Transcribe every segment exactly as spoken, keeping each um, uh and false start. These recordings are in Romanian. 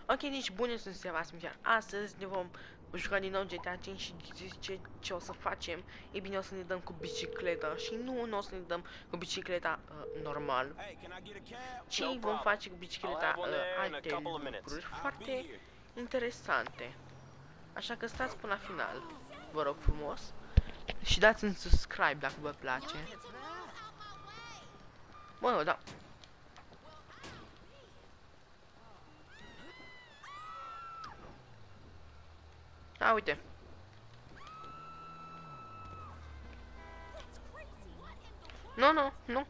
Ok, deci bune sunt Sebastian, iar astăzi ne vom juca din nou G T A cinci și ce, ce o să facem? E bine, o să ne dăm cu bicicleta și nu, nu o să ne dăm cu bicicleta uh, normal, ci vom face cu bicicleta uh, alte lucruri foarte interesante. Așa că stați până la final, vă rog frumos, și dați un subscribe dacă vă place. Bă, da. A, uite. Nu, nu, nu.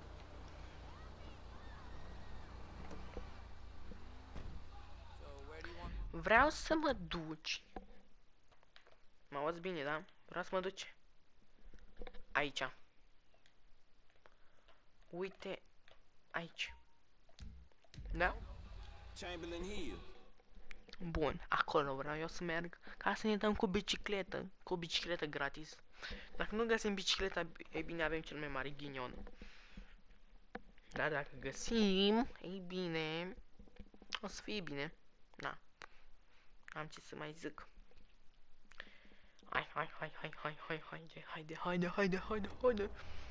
Vreau să mă duci. Mă auzi bine, da? Vreau să mă duci aici. Uite aici. Da? Bun, acolo vreau eu să merg ca să ne dăm cu bicicletă, cu o bicicletă gratis. Dacă nu găsim bicicleta, e bine, avem cel mai mare ghinion. Dar dacă găsim, ei bine, o să fie bine. Da. Am ce să mai zic. Hai, hai, hai, hai, hai, hai, haide, haide, haide, haide, haide, haide.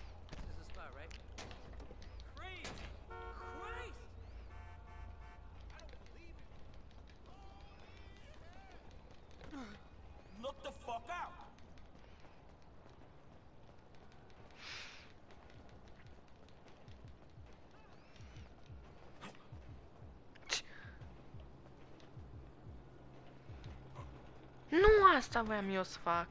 Look the fuck out! Nu asta voiam eu să fac.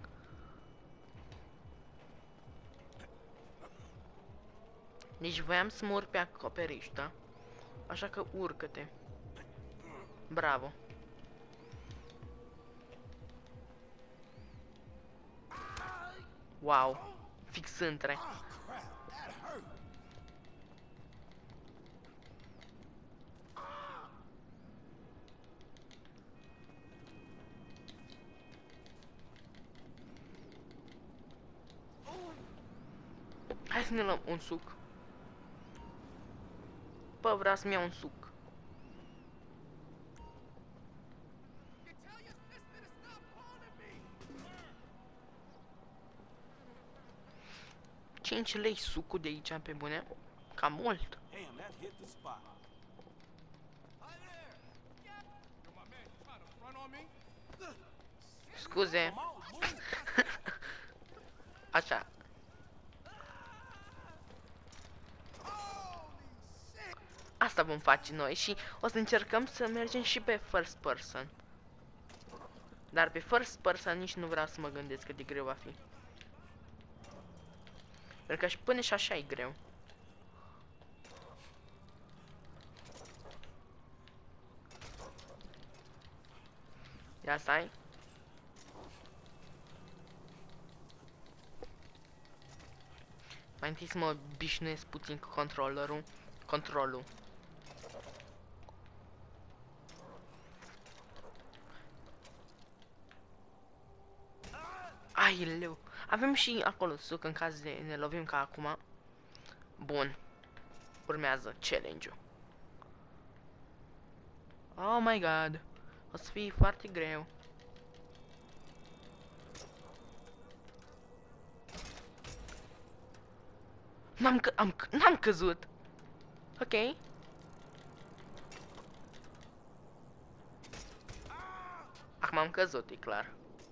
Deci voiam să mă urc pe acoperiș, da? Așa că urcă-te. Bravo. Wow. Fix între. Hai să ne luăm un suc. Bă, vreau să-mi iau un suc. cinci lei sucul de aici, pe bune? Cam mult. Scuze. Așa. Asta vom face noi și o să încercăm să mergem și pe first person. Dar pe first person nici nu vreau să mă gândesc cât de greu va fi. Pentru că și până și așa e greu. Ia stai. Mai întâi să mă obișnuiesc puțin cu controllerul. Controlul. Ai, leu. Avem și acolo suc în caz de ne lovim ca acum. Bun. Urmează challenge-ul. Oh my god. O să fie foarte greu. N-am că am n-am căzut. Ok. Acum am căzut, e clar.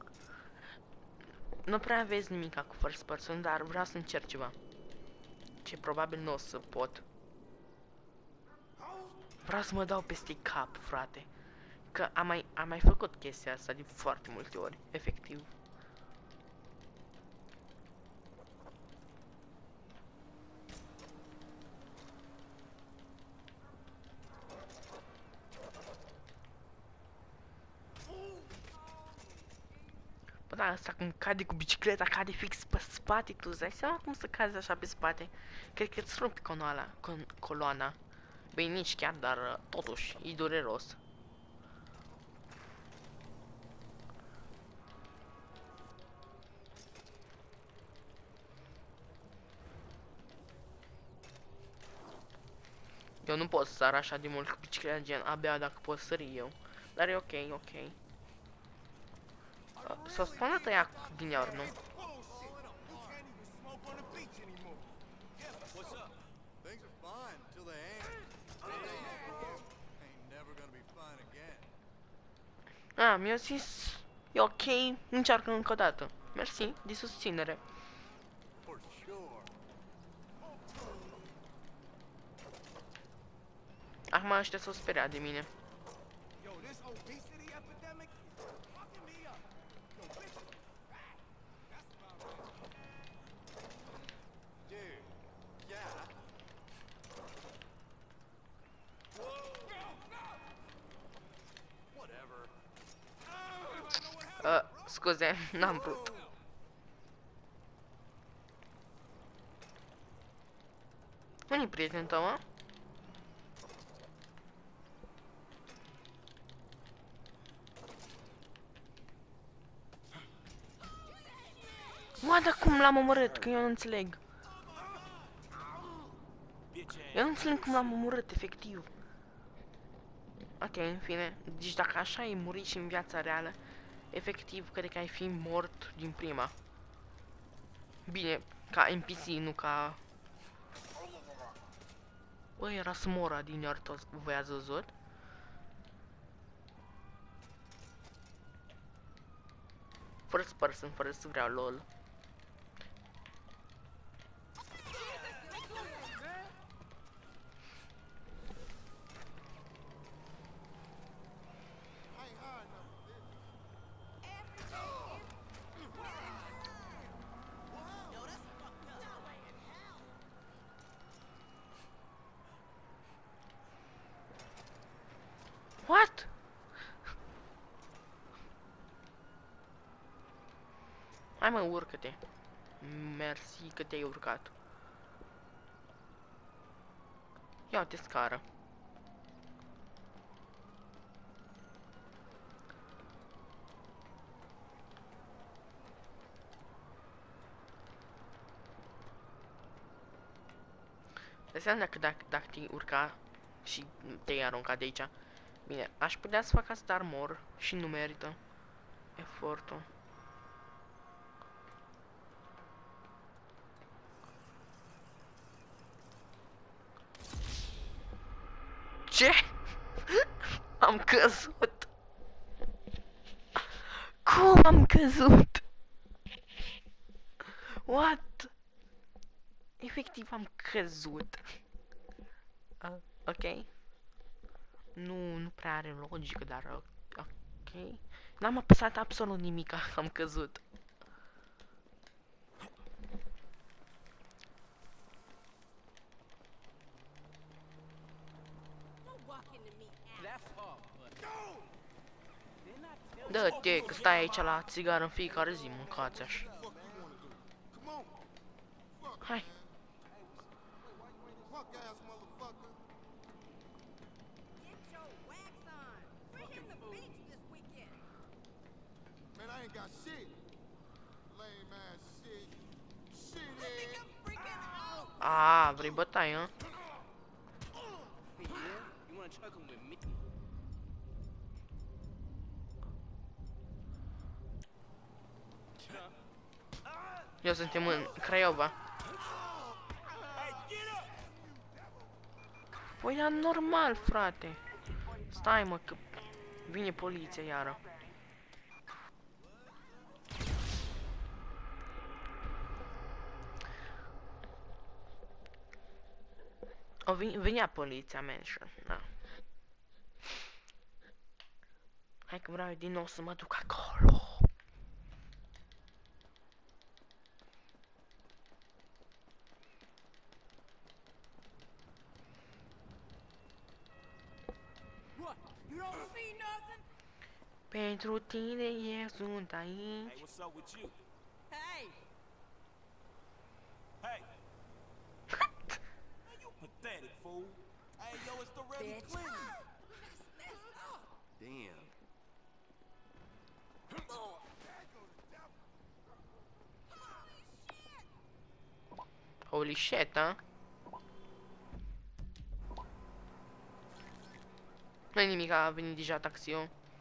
Nu prea vezi nimica cu first person, dar vreau să încerc ceva. Ce probabil nu o să pot. Vreau să mă dau peste cap, frate. Că am mai, am mai făcut chestia asta de foarte multe ori, efectiv. Bă, da, asta cum cade cu bicicleta, cade fix pe spate, tu îți dai seama cum să cazi așa pe spate? Cred că îți rupi coloana, con coloana. Băi, nici chiar, dar totuși, e dureros. Eu nu pot să sar așa de mult cu bicicleta, gen, abia dacă pot sări eu. Dar e ok, ok. Uh, S-a spawnat aia din iar, nu? What's up? Things are fine till they ain't. Ain't never gonna be fine again. Ah, mi-a zis... E ok, încearcă încă o dată. Mersi, de susținere. For sure. Acum ăștia s-au speriat de mine. Yo, this obesity epidemic is fucking me up. Yo, bitch, fat. That's about right. Dude. Yeah. Whatever. Uh, scuze, n-am vrut. Unde-i prietenul tău, mă? Mă, dar cum l-am omorât? Că eu nu înțeleg. Bitch ass. Eu nu înțeleg cum l-am omorât, efectiv. Ok, în fine. Deci dacă așa ai murit și în viața reală, efectiv, cred că ai fi mort din prima. Bine, ca N P C, nu ca... Bă, era Smora din iar toți, voi ați văzut? First person, fără să vreau, lol. I ain't hard enough for this. What? Hai mă, urcă-te. Mersi că te-ai urcat. Ia uite scară. Dă seama dacă, dacă, dacă te-ai urca și te-ai aruncat de aici. Bine, aș putea să fac asta armor și nu merită efortul. Ce? Am căzut. Cum am căzut? What? Efectiv am căzut. Uh, ok. Nu, nu prea are logică, dar uh, ok. N-am apăsat absolut nimic, am căzut. That's hard, but didn't I tell you? Dă-te, că stai aici la țigară în fiecare zi, mâncați așa. Fuck you wanna do? Come on. Fuck, Hai. punk ass motherfucker. Get your wax on. We're hitting the beach this weekend. Man, I ain't got shit. Lame ass shit. Shit Look at head. them freaking out. A, vrei bătaie, hă? Yeah? You wanna chuck him with me? Eu suntem în Craiova. Hey, get up! Păi, dar normal, frate. Stai, mă, că vine poliția iară. O, vin venea poliția, mention. Da. Hai că vreau din nou să mă duc acolo. What? You don't see nothing? Pentru tine eu sunt aici. Hey, what's up with you? Hey, Hey! Man, you pathetic, fool. Hey, yo, it's the Rebel bitch. Clinton. That's messed up. Damn. Holy shit, ha? Nu-i nimic, a venit deja taxiul.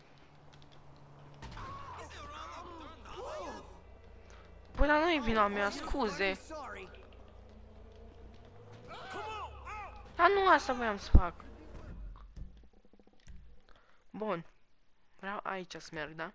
Păi, dar nu e vina mea, scuze. Sorry. Dar nu asta voiam să fac. Bun. Vreau aici să merg, da?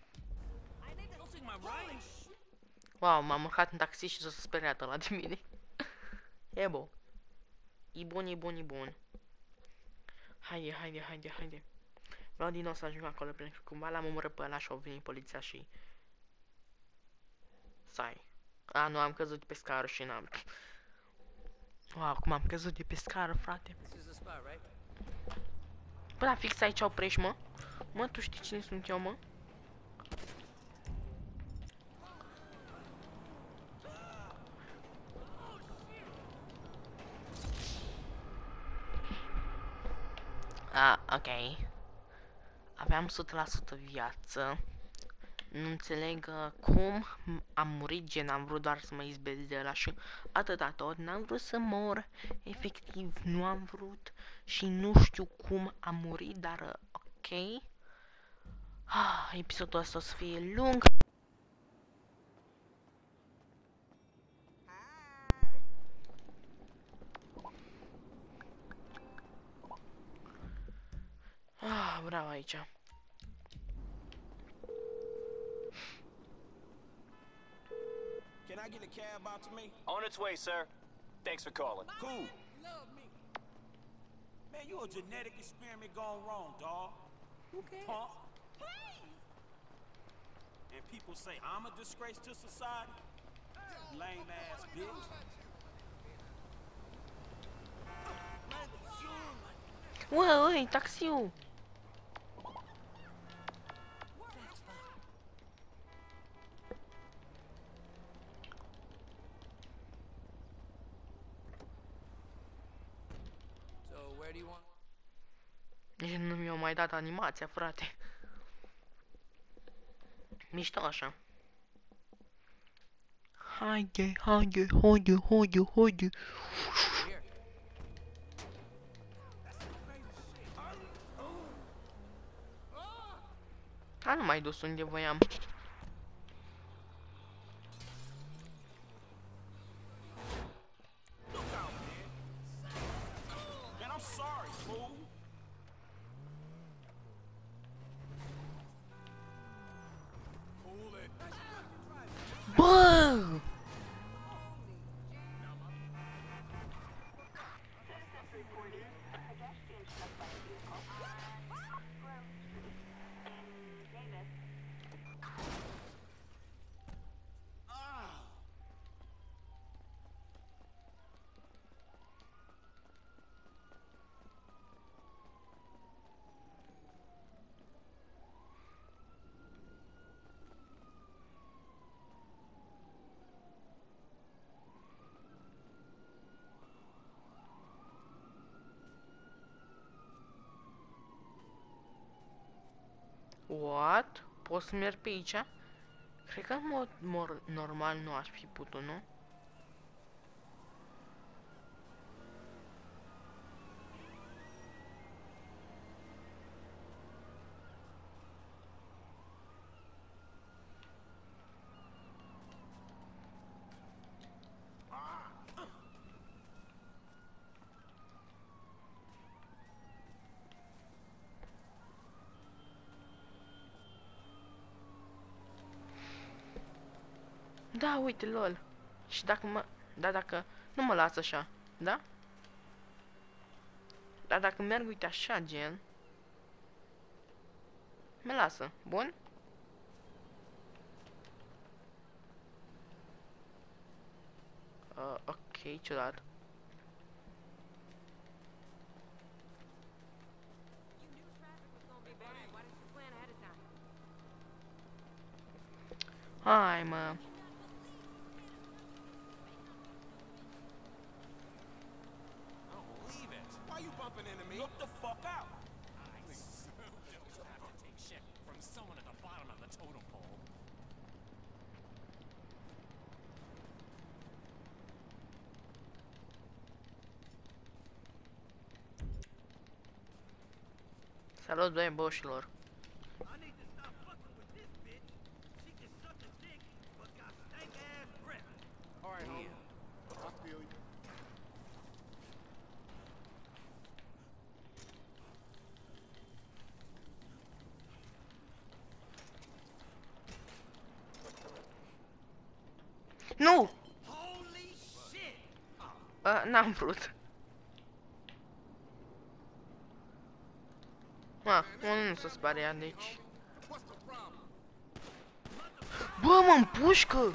Wow, m-am urcat în taxi și s-a speriat ăla de mine. E bun. E bun, e bun, e bun. Haide, haide, haide, haide. Vreau din nou să ajung acolo, pentru că cumva l-am omorât pe ăla și-o venit poliția și... Stai. A, nu, am căzut de pe scară și n-am... Wow, cum am căzut de pe scară, frate. Bă, da, fix aici oprești, mă. Mă, tu știi cine sunt eu, mă? Ah, ok. Aveam o sută la sută viață. Nu înțeleg uh, cum am murit, gen am vrut doar să mă izbesc de ăla și atâta tot. N-am vrut să mor, efectiv nu am vrut și nu știu cum am murit, dar uh, ok. Ah, episodul ăsta o să fie lung. Ah, bravo aici. Can I get a cab out to me? On its way, sir. Thanks for calling. Cool. Man, you a genetic experiment gone wrong, dawg. Okay. Punk. And people say I'm a disgrace to society? Lame ass bitch. Uă, ui, taxiul! Nici nu mi-au mai dat animația, frate. Mișto așa. Haide, haide, haide, haide, haide. A, nu mai dus unde voiam. Man, I'm sorry, fool. Cool it. Bă! What? Pot să merg pe aici? Cred că în mod mor normal nu aș fi putut, nu? Da, uite, lol. Și dacă mă... Da, dacă... Nu mă lasă așa, da? Dar dacă merg, uite, așa, gen... Mă lasă, bun? Uh, ok, ciudat. Hai, mă. Why you bumping into me? Look the fuck out. From someone at the bottom of the totem pole. Salut, doi boșilor. I need to stop fucking with this bitch. She can suck a dick, but got stank Nu! Uh, N-am vrut. Ah, unul nu se sparia, deci... Bă, mă împușcă!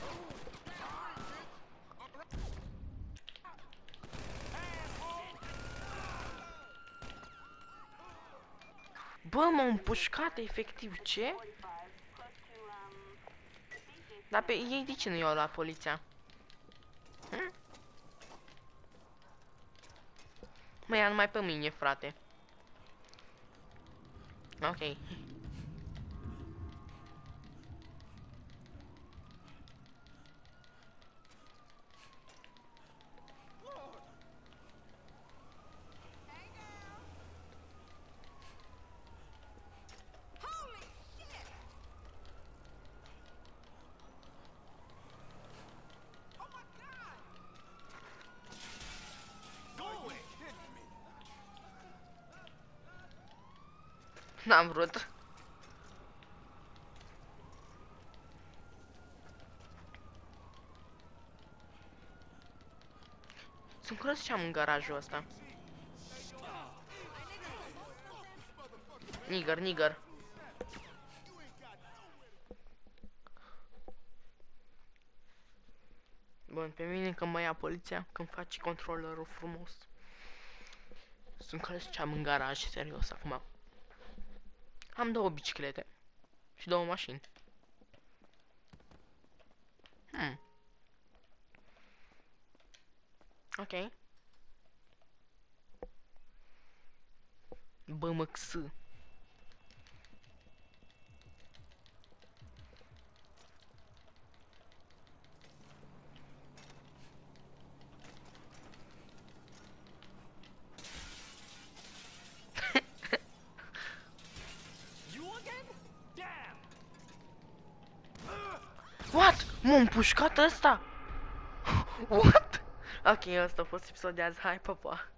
Bă, m-a împușcat, efectiv, ce? Dar pe ei de ce nu iau la poliția? Hm? Mă ia numai pe mine, frate. Ok. Holy shit! Oh my god! Go away. Kidding me. N-am vrut. Sunt curios ce am în garajul ăsta. Nigger, nigger. Bun, pe mine când mă ia poliția, când faci controllerul frumos. Sunt curios ce am în garaj, serios, acum. Am două biciclete. Și două mașini. Hmm. Ok. B M X. What? M-a împușcat ăsta? What? Ok, ăsta a fost episodul de azi. Hai, pa, pa.